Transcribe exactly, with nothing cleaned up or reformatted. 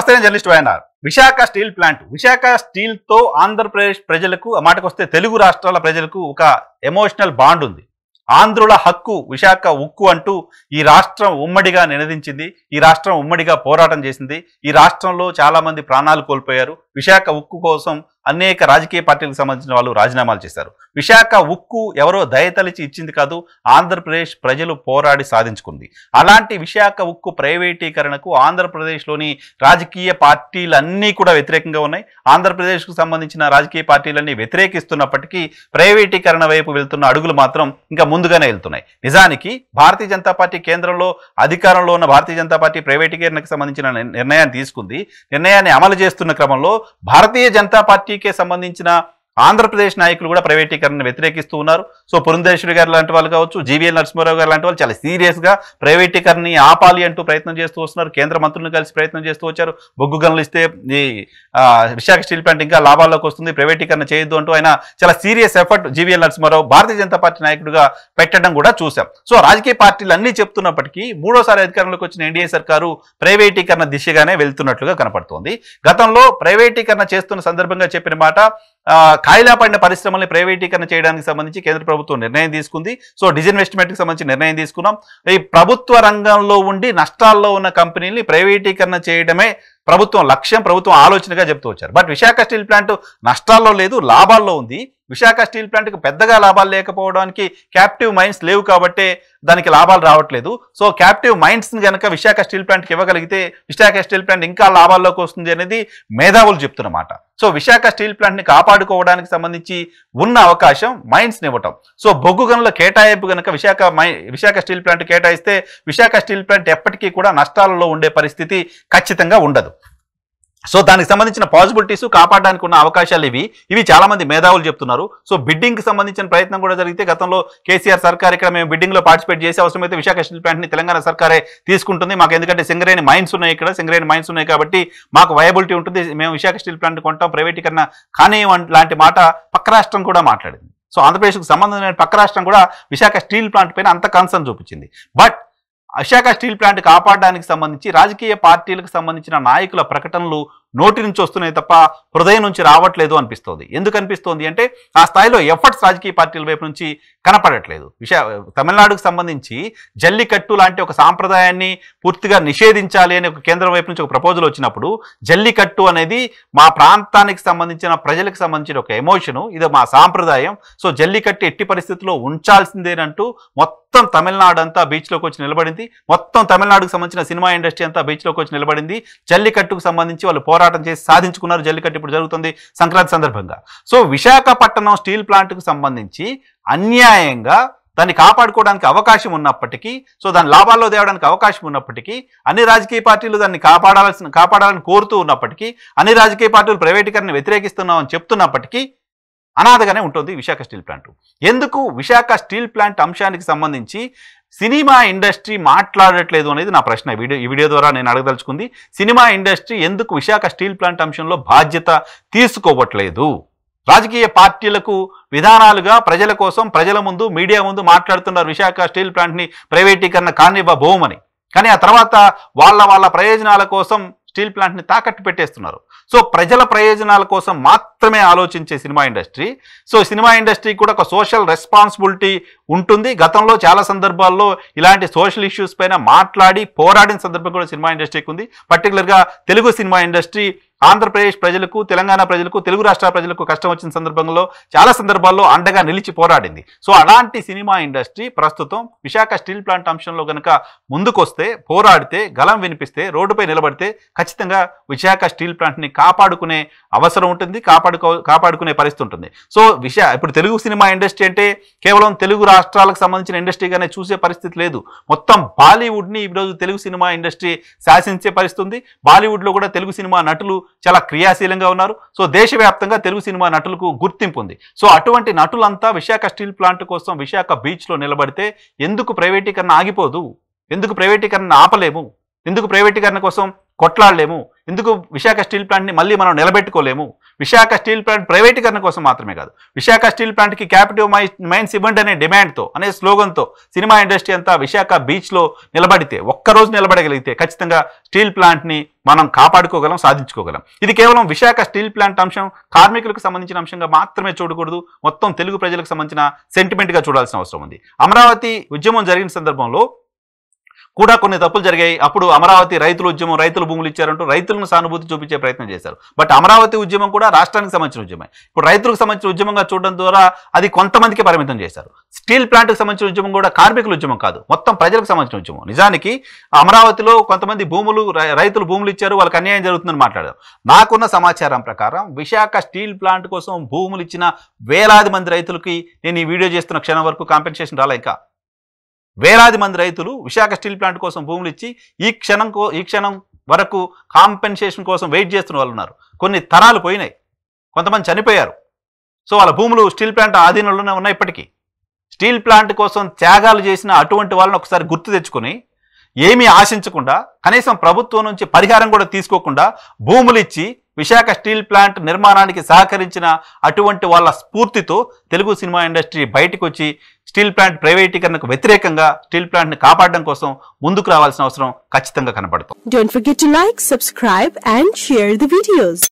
నమస్తే, నేను journalist YNR. Visakha steel plant Visakha steel తో ఆంధ్రప్రదేశ్ ప్రజలకు, ఆ మాటకొస్తే తెలుగు రాష్ట్రాల ప్రజలకు ఒక ఎమోషనల్ బాండ్ ఉంది. ఆంధ్రుల హక్కు విశాఖ ఉక్కు అంటూ ఈ రాష్ట్రం ఉమ్మడిగా నినదించింది. ఈ రాష్ట్రం ఉమ్మడిగా పోరాటం చేసింది. ఈ రాష్ట్రంలో చాలా మంది ప్రాణాలు కోల్పోయారు. విశాఖ ఉక్కు కోసం అనేక రాజకీయ పార్టీలకు సంబంధించిన వాళ్ళు రాజీనామాలు చేశారు. విశాఖ ఉక్కు ఎవరో దయతలిచి ఇచ్చింది కాదు, ఆంధ్రప్రదేశ్ ప్రజలు పోరాడి సాధించుకుంది. అలాంటి విశాఖ ఉక్కు ప్రైవేటీకరణకు ఆంధ్రప్రదేశ్లోని రాజకీయ పార్టీలన్నీ కూడా వ్యతిరేకంగా ఉన్నాయి. ఆంధ్రప్రదేశ్కు సంబంధించిన రాజకీయ పార్టీలన్నీ వ్యతిరేకిస్తున్నప్పటికీ ప్రైవేటీకరణ వైపు వెళ్తున్న అడుగులు మాత్రం ఇంకా ముందుగానే వెళ్తున్నాయి. నిజానికి భారతీయ జనతా పార్టీ కేంద్రంలో అధికారంలో ఉన్న భారతీయ జనతా పార్టీ ప్రైవేటీకరణకు సంబంధించిన నిర్ణయాన్ని తీసుకుంది. నిర్ణయాన్ని అమలు చేస్తున్న క్రమంలో భారతీయ జనతా పార్టీకే సంబంధించిన ఆంధ్రప్రదేశ్ నాయకులు కూడా ప్రైవేటీకరణను వ్యతిరేకిస్తూ ఉన్నారు. సో పురంధేశ్వరి గారు లాంటి వాళ్ళు కావచ్చు, జీవీఎల్ నరసింహారావు గారు లాంటి వాళ్ళు చాలా సీరియస్గా ప్రైవేటీకరణని ఆపాలి అంటూ ప్రయత్నం చేస్తూ వస్తున్నారు. కేంద్ర మంత్రులను కలిసి ప్రయత్నం చేస్తూ వచ్చారు. బొగ్గు గనులు ఇస్తే ఈ విశాఖ స్టీల్ ప్లాంట్ ఇంకా లాభాల్లోకి వస్తుంది, ప్రైవేటీకరణ చేయొద్దు అంటూ ఆయన చాలా serious effort GVL Narasimha Rao Bharatiya Janata party నాయకుడిగా పెట్టడం కూడా చూసాం. సో రాజకీయ పార్టీలు అన్నీ చెప్తున్నప్పటికీ మూడోసారి అధికారంలోకి వచ్చిన ఎన్డీఏ సర్కారు ప్రైవేటీకరణ దిశగానే వెళ్తున్నట్లుగా కనపడుతోంది. గతంలో ప్రైవేటీకరణ చేస్తున్న సందర్భంగా చెప్పిన మాట, ఖాళీలా పడిన పరిశ్రమల్ని ప్రైవేటీకరణ చేయడానికి సంబంధించి కేంద్ర ప్రభుత్వం నిర్ణయం తీసుకుంది. సో డిజిన్వెస్ట్మెంట్కి సంబంధించి నిర్ణయం తీసుకున్నాం. ఈ ప్రభుత్వ రంగంలో ఉండి నష్టాల్లో ఉన్న కంపెనీల్ని ప్రైవేటీకరణ చేయడమే ప్రభుత్వం లక్ష్యం, ప్రభుత్వం ఆలోచనగా చెప్తూ వచ్చారు. బట్ విశాఖ స్టీల్ ప్లాంట్ నష్టాల్లో లేదు, లాభాల్లో ఉంది. విశాఖ స్టీల్ ప్లాంట్కి పెద్దగా లాభాలు లేకపోవడానికి క్యాప్టివ్ మైన్స్ లేవు కాబట్టే దానికి లాభాలు రావట్లేదు. సో క్యాప్టివ్ మైన్స్ని కనుక విశాఖ స్టీల్ ప్లాంట్కి ఇవ్వగలిగితే విశాఖ స్టీల్ ప్లాంట్ ఇంకా లాభాల్లోకి వస్తుంది అనేది మేధావులు చెప్తున్నమాట. సో విశాఖ స్టీల్ ప్లాంట్ని కాపాడుకోవడానికి సంబంధించి ఉన్న అవకాశం మైన్స్ని ఇవ్వటం. సో బొగ్గు గనుల కేటాయింపు కనుక విశాఖ మై విశాఖ స్టీల్ ప్లాంట్ కేటాయిస్తే విశాఖ స్టీల్ ప్లాంట్ ఎప్పటికీ కూడా నష్టాలలో ఉండే పరిస్థితి ఖచ్చితంగా ఉండదు. సో దానికి సంబంధించిన పాసిబిలిటీస్, కాపాడడానికి ఉన్న అవకాశాలు ఇవి ఇవి చాలా మంది మేధావులు చెప్తున్నారు. సో బిడ్డింగ్కి సంబంధించిన ప్రయత్నం కూడా జరిగితే గతంలో కేసీఆర్ సర్కార్ ఇక్కడ మేము బిడ్డింగ్లో పార్టిసిపేట్ చేసే అవసరమైతే విశాఖ స్టీల్ ప్లాంట్ని తెలంగాణ సర్కారే తీసుకుంటుంది, మాకు ఎందుకంటే సింగరేణి మైన్స్ ఉన్నాయి, ఇక్కడ సింగరేణి మైన్స్ ఉన్నాయి కాబట్టి మాకు వయబిలిటీ ఉంటుంది, మేము విశాఖ స్టీల్ ప్లాంట్ కొంటాం, ప్రైవేటీకరణ కానీ లాంటి మాట పక్క రాష్ట్రం కూడా మాట్లాడింది. సో ఆంధ్రప్రదేశ్కు సంబంధం లేని పక్క రాష్ట్రం కూడా విశాఖ స్టీల్ ప్లాంట్ పైన అంత కన్సర్న్ చూపించింది. బట్ విశాఖ స్టీల్ ప్లాంట్ కాపాడడానికి సంబంధించి రాజకీయ పార్టీలకు సంబంధించిన నాయకుల ప్రకటనలు నోటి నుంచి వస్తున్నాయి తప్ప హృదయం నుంచి రావట్లేదు అనిపిస్తోంది. ఎందుకు అనిపిస్తోంది అంటే ఆ స్థాయిలో ఎఫర్ట్స్ రాజకీయ పార్టీల వైపు నుంచి కనపడట్లేదు. విశా తమిళనాడుకు సంబంధించి జల్లికట్టు లాంటి ఒక సాంప్రదాయాన్ని పూర్తిగా నిషేధించాలి అని ఒక కేంద్రం వైపు నుంచి ఒక ప్రపోజల్ వచ్చినప్పుడు జల్లికట్టు అనేది మా ప్రాంతానికి సంబంధించిన ప్రజలకు సంబంధించిన ఒక ఎమోషను, ఇది మా సాంప్రదాయం, సో జల్లికట్టు ఎట్టి పరిస్థితుల్లో ఉంచాల్సిందేనంటూ మొత్తం తమిళనాడు అంతా బీచ్లోకి వచ్చి నిలబడింది. మొత్తం తమిళనాడుకు సంబంధించిన సినిమా ఇండస్ట్రీ అంతా బీచ్లోకి వచ్చి నిలబడింది. జల్లికట్టుకు సంబంధించి వాళ్ళు పోరాటం చేసి సాధించుకున్నారు. జల్లికట్టు ఇప్పుడు జరుగుతుంది సంక్రాంతి సందర్భంగా. సో విశాఖపట్నం స్టీల్ ప్లాంట్కు సంబంధించి అన్యాయంగా దాన్ని కాపాడుకోవడానికి అవకాశం ఉన్నప్పటికీ, సో దాని లాభాల్లో తేవడానికి అవకాశం ఉన్నప్పటికీ, అన్ని రాజకీయ పార్టీలు దాన్ని కాపాడాల్సిన కాపాడాలని కోరుతూ ఉన్నప్పటికీ, అన్ని రాజకీయ పార్టీలు ప్రైవేటీకరణ వ్యతిరేకిస్తున్నామని చెప్తున్నప్పటికీ అనాథగానే ఉంటుంది విశాఖ స్టీల్ ప్లాంట్. ఎందుకు విశాఖ స్టీల్ ప్లాంట్ అంశానికి సంబంధించి సినిమా ఇండస్ట్రీ మాట్లాడట్లేదు అనేది నా ప్రశ్న. వీడియో ఈ వీడియో ద్వారా నేను అడగదలుచుకుంది, సినిమా ఇండస్ట్రీ ఎందుకు విశాఖ స్టీల్ ప్లాంట్ అంశంలో బాధ్యత తీసుకోవట్లేదు? రాజకీయ పార్టీలకు విధానాలుగా ప్రజల కోసం ప్రజల ముందు మీడియా ముందు మాట్లాడుతున్నారు విశాఖ స్టీల్ ప్లాంట్ని ప్రైవేటీకరణ కానివ్వబోమని, కానీ ఆ తర్వాత వాళ్ళ వాళ్ళ ప్రయోజనాల కోసం స్టీల్ ప్లాంట్ని తాకట్టు పెట్టేస్తున్నారు. సో ప్రజల ప్రయోజనాల కోసం మాత్రమే ఆలోచించే cinema industry, so cinema industry కూడా ఒక సోషల్ రెస్పాన్సిబిలిటీ ఉంటుంది. గతంలో చాలా సందర్భాల్లో ఇలాంటి సోషల్ ఇష్యూస్ పైన మాట్లాడి పోరాడిన సందర్భం కూడా సినిమా ఇండస్ట్రీకి ఉంది. పర్టికులర్గా తెలుగు సినిమా ఇండస్ట్రీ ఆంధ్రప్రదేశ్ ప్రజలకు, తెలంగాణ ప్రజలకు, తెలుగు రాష్ట్రాల ప్రజలకు కష్టం వచ్చిన సందర్భంలో చాలా సందర్భాల్లో అండగా నిలిచి పోరాడింది. సో అలాంటి సినిమా ఇండస్ట్రీ ప్రస్తుతం విశాఖ స్టీల్ ప్లాంట్ అంశంలో కనుక ముందుకొస్తే, పోరాడితే, గలం వినిపిస్తే, రోడ్డుపై నిలబడితే ఖచ్చితంగా విశాఖ స్టీల్ ప్లాంట్ని కాపాడుకునే అవసరం ఉంటుంది, కాపాడుకో కాపాడుకునే పరిస్థితి ఉంటుంది. సో విశా ఇప్పుడు తెలుగు సినిమా ఇండస్ట్రీ అంటే కేవలం తెలుగు రాష్ట్రాలకు సంబంధించిన ఇండస్ట్రీగానే చూసే పరిస్థితి లేదు. మొత్తం బాలీవుడ్ని ఈరోజు తెలుగు సినిమా ఇండస్ట్రీ శాసించే పరిస్థితి ఉంది. బాలీవుడ్లో కూడా తెలుగు సినిమా నటులు చాలా క్రియాశీలంగా ఉన్నారు. సో దేశవ్యాప్తంగా తెలుగు సినిమా నటులకు గుర్తింపు ఉంది. సో అటువంటి నటులంతా విశాఖ స్టీల్ ప్లాంట్ కోసం విశాఖ బీచ్లో నిలబడితే ఎందుకు ప్రైవేటీకరణ ఆగిపోదు? ఎందుకు ప్రైవేటీకరణ ఆపలేము? ఎందుకు ప్రైవేటీకరణ కోసం కొట్లాడలేము? ఎందుకు విశాఖ స్టీల్ ప్లాంట్ని మళ్ళీ మనం నిలబెట్టుకోలేము? విశాఖ స్టీల్ ప్లాంట్ ప్రైవేటీకరణ కోసం మాత్రమే కాదు, విశాఖ స్టీల్ ప్లాంట్కి క్యాపిటివ్ మైన్స్ ఇవ్వండి అనే డిమాండ్తో అనే స్లోగన్తో సినిమా ఇండస్ట్రీ అంతా విశాఖ బీచ్లో నిలబడితే, ఒక్కరోజు నిలబడగలిగితే ఖచ్చితంగా స్టీల్ ప్లాంట్ని మనం కాపాడుకోగలం, సాధించుకోగలం. ఇది కేవలం విశాఖ స్టీల్ ప్లాంట్ అంశం కార్మికులకు సంబంధించిన అంశంగా మాత్రమే చూడకూడదు, మొత్తం తెలుగు ప్రజలకు సంబంధించిన సెంటిమెంట్గా చూడాల్సిన అవసరం ఉంది. అమరావతి ఉద్యమం జరిగిన సందర్భంలో కూడా కొన్ని తప్పులు జరిగాయి. అప్పుడు అమరావతి రైతుల ఉద్యమం, రైతులు భూములు ఇచ్చారంటూ రైతులను సానుభూతి చూపించే ప్రయత్నం చేశారు. బట్ అమరావతి ఉద్యమం కూడా రాష్ట్రానికి సంబంధించిన ఉద్యమం. ఇప్పుడు రైతులకు సంబంధించిన ఉద్యమంగా చూడడం ద్వారా అది కొంతమందికి పరిమితం చేశారు. స్టీల్ ప్లాంట్కి సంబంధించిన ఉద్యమం కూడా కార్మికుల ఉద్యమం కాదు, మొత్తం ప్రజలకు సంబంధించిన ఉద్యమం. నిజానికి అమరావతిలో కొంతమంది భూములు రైతులు భూములు ఇచ్చారు, వాళ్ళకి అన్యాయం జరుగుతుందని మాట్లాడారు. నాకున్న సమాచారం ప్రకారం విశాఖ స్టీల్ ప్లాంట్ కోసం భూములు ఇచ్చిన వేలాది మంది రైతులకి నేను ఈ వీడియో చేస్తున్న క్షణం వరకు కాంపెన్సేషన్ రాలే. ఇంకా వేలాది మంది రైతులు విశాఖ స్టీల్ ప్లాంట్ కోసం భూములు ఇచ్చి ఈ క్షణం ఈ క్షణం వరకు కాంపెన్సేషన్ కోసం వెయిట్ చేస్తున్న వాళ్ళు ఉన్నారు. కొన్ని తరాలు పోయినాయి, కొంతమంది చనిపోయారు. సో వాళ్ళ భూములు స్టీల్ ప్లాంట్ ఆధీనంలోనే ఉన్నాయి. ఇప్పటికీ స్టీల్ ప్లాంట్ కోసం త్యాగాలు చేసిన అటువంటి వాళ్ళని ఒకసారి గుర్తు తెచ్చుకొని ఏమీ ఆశించకుండా, కనీసం ప్రభుత్వం నుంచి పరిహారం కూడా తీసుకోకుండా భూములు ఇచ్చి విశాఖ స్టీల్ ప్లాంట్ నిర్మాణానికి సహకరించిన అటువంటి వాళ్ళ స్ఫూర్తితో తెలుగు సినిమా ఇండస్ట్రీ బయటకు వచ్చి స్టీల్ ప్లాంట్ ప్రైవేటీకరణకు వ్యతిరేకంగా స్టీల్ ప్లాంట్ ని కాపాడడం కోసం ముందుకు రావాల్సిన అవసరం ఖచ్చితంగా కనబడుతుంది. Don't forget to like, subscribe and share the videos.